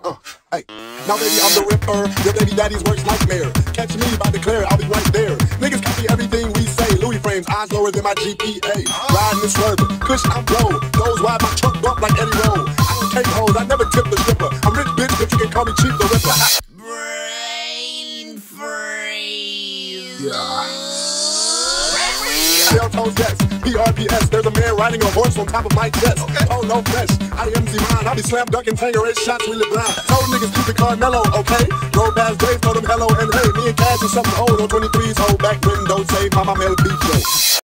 Hey, now baby, I'm the ripper. Your baby daddy's worst nightmare. Catch me by declare, I'll be right there. Niggas copy everything we say. Louis frames, eyes lower than my GPA. Riding and swerving, cushion I'm blow. Goes wide, my trunk bump like Eddie Roll. I don't take hoes, I never tip the stripper. I'm rich bitch, but you can call me cheap the ripper. Brain freeze. Yeah. Shell toes, yes. PRPS, there's a man riding a horse on top of my chest. Okay. Oh, no flesh. I am Z-Mine. I'll be slam dunking, Tangerine shots, we live blind. Told niggas keep it Carmelo, okay? Roll past days, told them hello and hey. Me and Cash and something old on 23's whole back window. Save my mama beat yo.